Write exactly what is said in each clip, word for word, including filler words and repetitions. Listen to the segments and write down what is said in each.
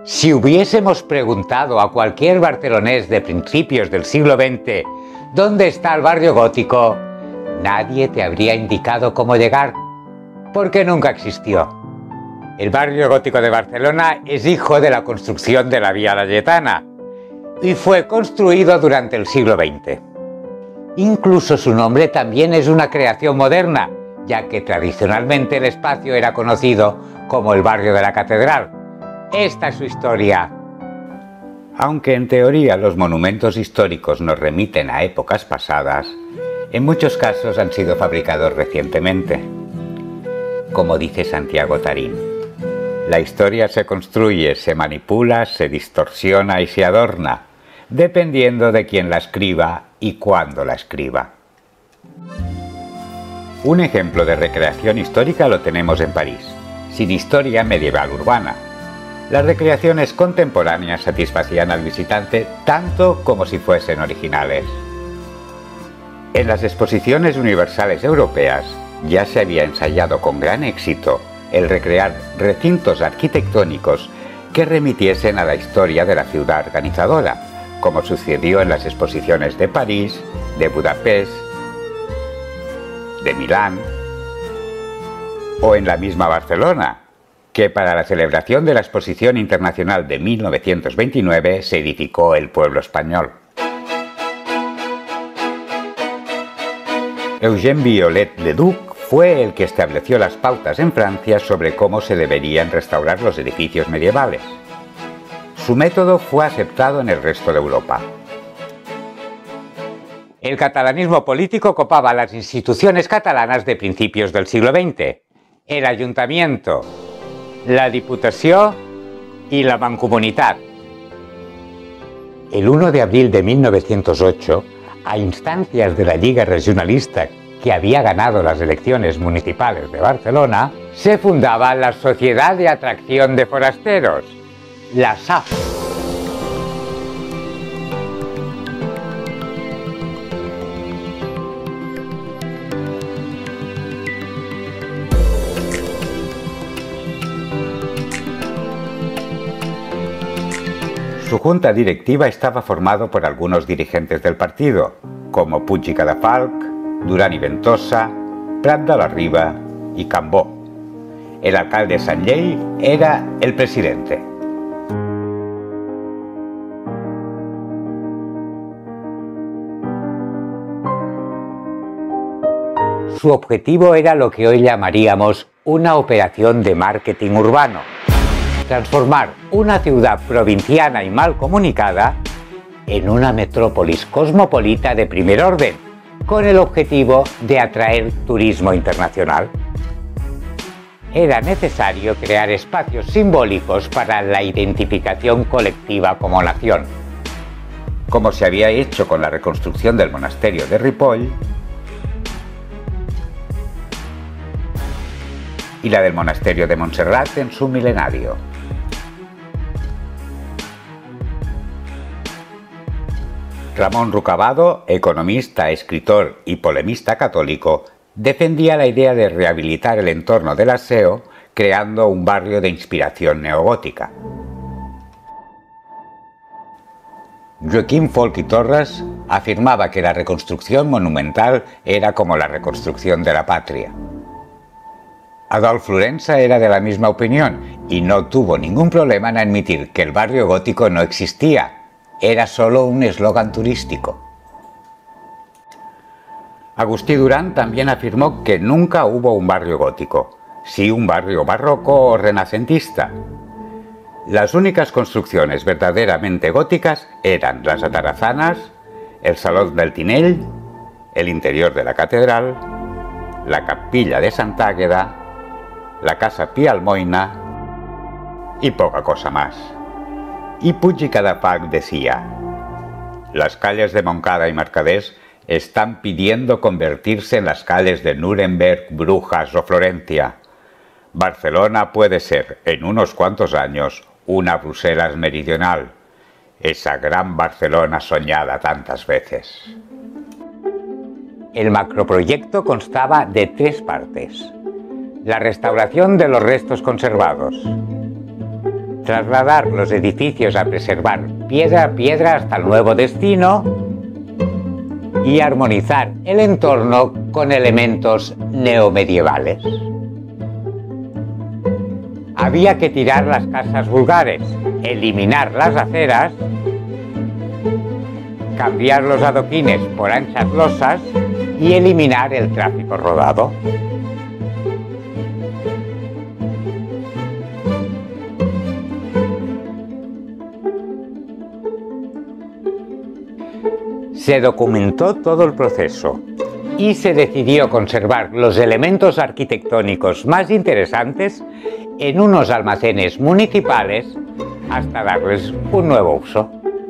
Si hubiésemos preguntado a cualquier barcelonés de principios del siglo veinte ¿dónde está el barrio gótico?, nadie te habría indicado cómo llegar, porque nunca existió. El barrio gótico de Barcelona es hijo de la construcción de la Vía Laietana y fue construido durante el siglo veinte. Incluso su nombre también es una creación moderna, ya que tradicionalmente el espacio era conocido como el barrio de la Catedral. Esta es su historia. Aunque en teoría los monumentos históricos nos remiten a épocas pasadas, en muchos casos han sido fabricados recientemente. Como dice Santiago Tarín, la historia se construye, se manipula, se distorsiona y se adorna, dependiendo de quién la escriba y cuándo la escriba. Un ejemplo de recreación histórica lo tenemos en París, sin historia medieval urbana. Las recreaciones contemporáneas satisfacían al visitante tanto como si fuesen originales. En las exposiciones universales europeas ya se había ensayado con gran éxito el recrear recintos arquitectónicos que remitiesen a la historia de la ciudad organizadora, como sucedió en las exposiciones de París, de Budapest, de Milán o en la misma Barcelona, que para la celebración de la Exposición Internacional de mil novecientos veintinueve se edificó el pueblo español. Eugène Viollet-le-Duc fue el que estableció las pautas en Francia sobre cómo se deberían restaurar los edificios medievales. Su método fue aceptado en el resto de Europa. El catalanismo político copaba las instituciones catalanas de principios del siglo veinte, el Ayuntamiento, la Diputació y la Mancomunitat. El uno de abril de mil novecientos ocho, a instancias de la Lliga Regionalista que había ganado las elecciones municipales de Barcelona, se fundaba la Sociedad de Atracción de Forasteros, la S A F. Su junta directiva estaba formado por algunos dirigentes del partido, como Puig i Cadafalch, Duran i Ventosa, Prat de la Riba y Cambó. El alcalde Sanllehy era el presidente. Su objetivo era lo que hoy llamaríamos una operación de marketing urbano. Transformar una ciudad provinciana y mal comunicada en una metrópolis cosmopolita de primer orden, con el objetivo de atraer turismo internacional. Era necesario crear espacios simbólicos para la identificación colectiva como nación, como se había hecho con la reconstrucción del monasterio de Ripoll y la del monasterio de Montserrat en su milenario. Ramón Rucabado, economista, escritor y polemista católico, defendía la idea de rehabilitar el entorno del aseo creando un barrio de inspiración neogótica. Joaquim Folch i Torres afirmaba que la reconstrucción monumental era como la reconstrucción de la patria. Adolf Florensa era de la misma opinión y no tuvo ningún problema en admitir que el barrio gótico no existía. Era solo un eslogan turístico. Agustí Durán también afirmó que nunca hubo un barrio gótico, sí un barrio barroco o renacentista. Las únicas construcciones verdaderamente góticas eran las atarazanas, el Salón del Tinell, el interior de la catedral, la capilla de Santa Águeda, la casa Pi Almoina y poca cosa más. Y Puig i Cadafalch decía: las calles de Montcada y Mercaders están pidiendo convertirse en las calles de Nuremberg, Brujas o Florencia. Barcelona puede ser, en unos cuantos años, una Bruselas meridional, esa gran Barcelona soñada tantas veces. El macroproyecto constaba de tres partes: la restauración de los restos conservados, trasladar los edificios a preservar piedra a piedra hasta el nuevo destino y armonizar el entorno con elementos neomedievales. Había que tirar las casas vulgares, eliminar las aceras, cambiar los adoquines por anchas losas y eliminar el tráfico rodado. Se documentó todo el proceso y se decidió conservar los elementos arquitectónicos más interesantes en unos almacenes municipales hasta darles un nuevo uso.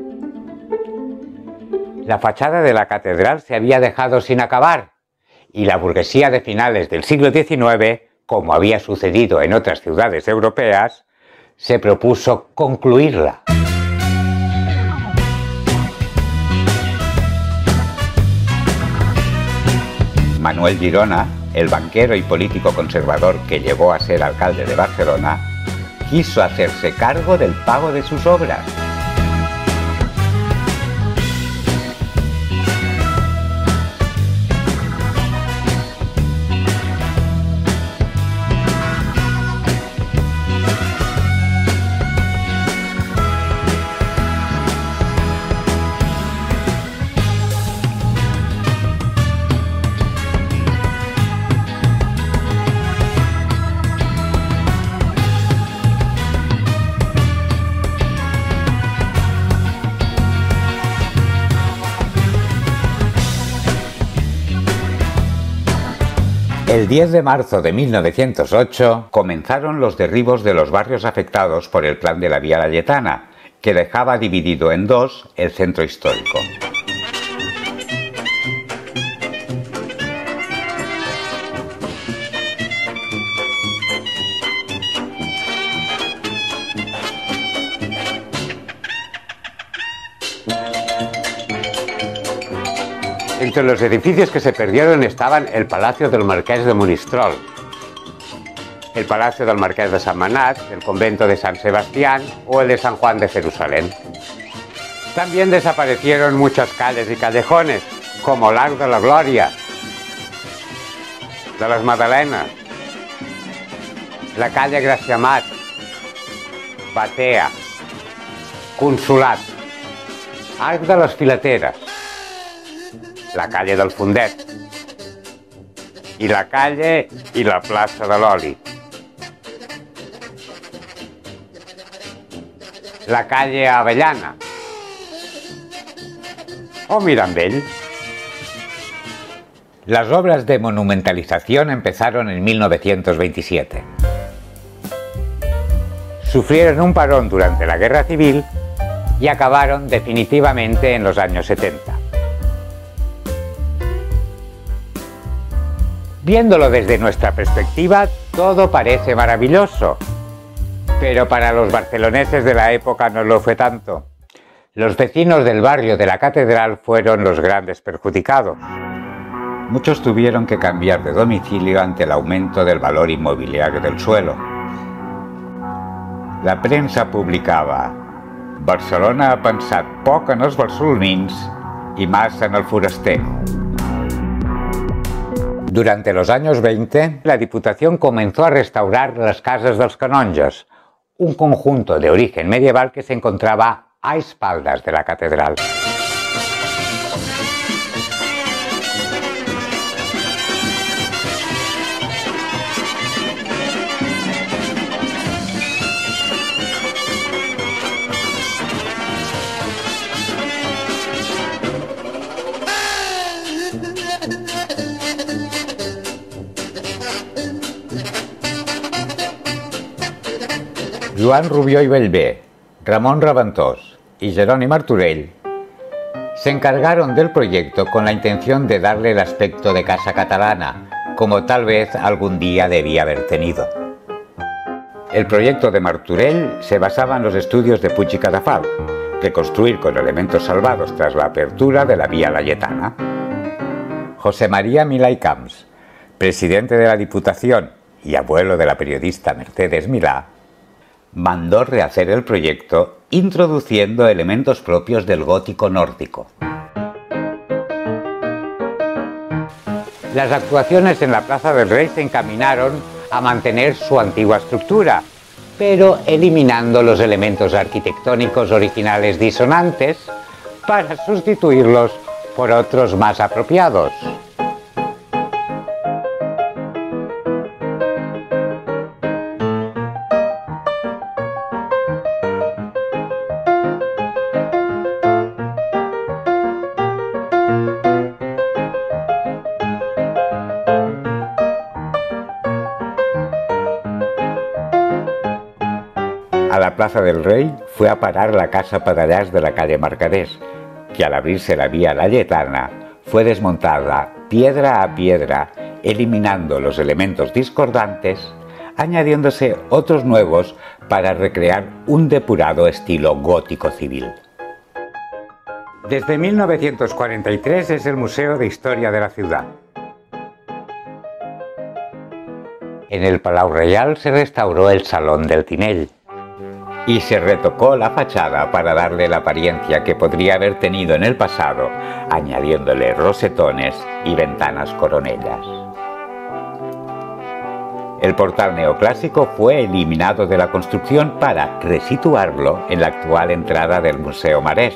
La fachada de la catedral se había dejado sin acabar y la burguesía de finales del siglo diecinueve, como había sucedido en otras ciudades europeas, se propuso concluirla. Manuel Girona, el banquero y político conservador que llegó a ser alcalde de Barcelona, quiso hacerse cargo del pago de sus obras. El diez de marzo de mil novecientos ocho comenzaron los derribos de los barrios afectados por el plan de la Vía Layetana, que dejaba dividido en dos el centro histórico. Entre los edificios que se perdieron estaban el Palacio del Marqués de Monistrol, el Palacio del Marqués de Sentmenat, el Convento de San Sebastián o el de San Juan de Jerusalén. También desaparecieron muchas calles y callejones, como l'Arc de la Glòria, de las Magdalenas, la calle Gracia Amat, Batea, Consolat, Arc de les Filateres, la calle del Fundet, y la calle y la plaça de l'Oli, la calle Avellana o Mirambell. Las obras de monumentalización empezaron en mil novecientos veintisiete. Sufrieron un parón durante la Guerra Civil y acabaron definitivamente en los años setenta. Viéndolo desde nuestra perspectiva, todo parece maravilloso, pero para los barceloneses de la época no lo fue tanto. Los vecinos del barrio de la Catedral fueron los grandes perjudicados. Muchos tuvieron que cambiar de domicilio ante el aumento del valor inmobiliario del suelo. La prensa publicaba: Barcelona ha pensat poc en els barcelonins i massa en el foraster. Durante los años veinte, la Diputación comenzó a restaurar las casas dels canonges, un conjunto de origen medieval que se encontraba a espaldas de la catedral. Joan Rubió y Bellver, Ramón Raventós y Jeroni Martorell se encargaron del proyecto con la intención de darle el aspecto de casa catalana, como tal vez algún día debía haber tenido. El proyecto de Martorell se basaba en los estudios de Puig i Cadafalch, reconstruir con elementos salvados tras la apertura de la Vía Layetana. José María Milà i Camps, presidente de la Diputación y abuelo de la periodista Mercedes Milà, mandó rehacer el proyecto introduciendo elementos propios del gótico nórdico. Las actuaciones en la Plaza del Rey se encaminaron a mantener su antigua estructura, pero eliminando los elementos arquitectónicos originales disonantes para sustituirlos por otros más apropiados. A la Plaza del Rey fue a parar la Casa Padallás de la calle Mercaders, que al abrirse la vía Layetana fue desmontada piedra a piedra, eliminando los elementos discordantes, añadiéndose otros nuevos para recrear un depurado estilo gótico civil. Desde mil novecientos cuarenta y tres es el Museo de Historia de la ciudad. En el Palau Reial se restauró el Salón del Tinell y se retocó la fachada para darle la apariencia que podría haber tenido en el pasado, añadiéndole rosetones y ventanas coronellas. El portal neoclásico fue eliminado de la construcción para resituarlo en la actual entrada del Museo Marès.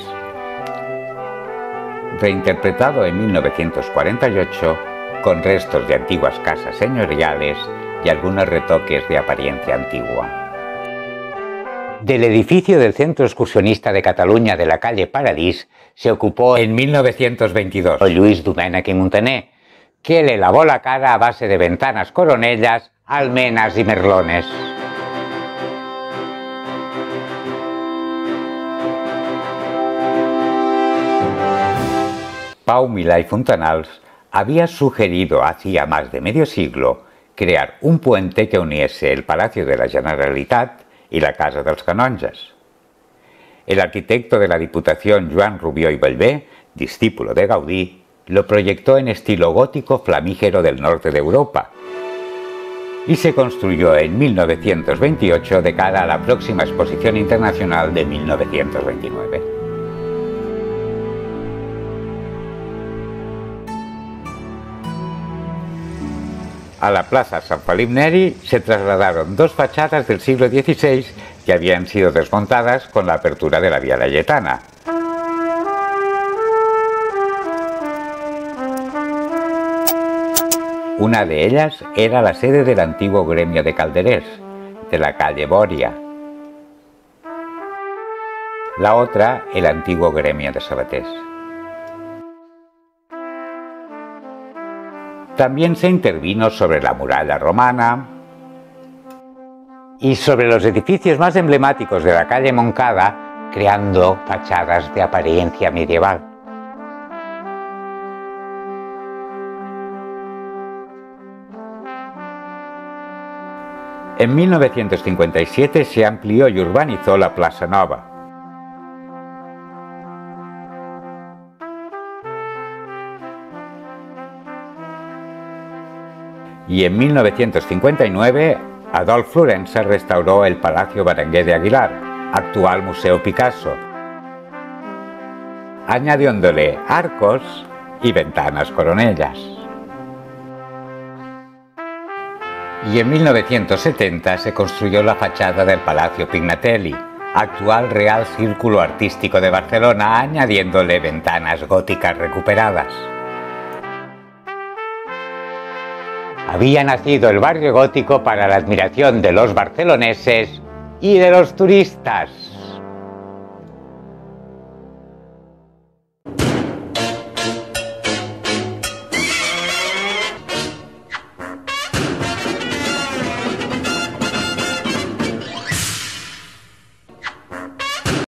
Reinterpretado en mil novecientos cuarenta y ocho, con restos de antiguas casas señoriales y algunos retoques de apariencia antigua. Del edificio del Centro Excursionista de Cataluña de la calle Paradís se ocupó en mil novecientos veintidós Lluís Domènech i Muntaner, que le lavó la cara a base de ventanas coronellas, almenas y merlones. Pau Milà i Fontanals había sugerido hacía más de medio siglo crear un puente que uniese el Palacio de la Generalitat y la Casa dels Canonges. El arquitecto de la Diputación, Joan Rubió i Bellver, discípulo de Gaudí, lo proyectó en estilo gótico flamígero del norte de Europa y se construyó en mil novecientos veintiocho de cara a la próxima Exposición Internacional de mil novecientos veintinueve. A la Plaza Sant Felip Neri se trasladaron dos fachadas del siglo dieciséis que habían sido desmontadas con la apertura de la vía Layetana. Una de ellas era la sede del antiguo gremio de calderers, de la calle Bòria. La otra, el antiguo gremio de sabaters. También se intervino sobre la muralla romana y sobre los edificios más emblemáticos de la calle Moncada, creando fachadas de apariencia medieval. En mil novecientos cincuenta y siete se amplió y urbanizó la Plaça Nova. Y en mil novecientos cincuenta y nueve, Adolf Florensa restauró el Palacio Berenguer de Aguilar, actual Museo Picasso, añadiéndole arcos y ventanas coronellas. Y en mil novecientos setenta se construyó la fachada del Palacio Pignatelli, actual Real Círculo Artístico de Barcelona, añadiéndole ventanas góticas recuperadas. Había nacido el barrio gótico para la admiración de los barceloneses y de los turistas.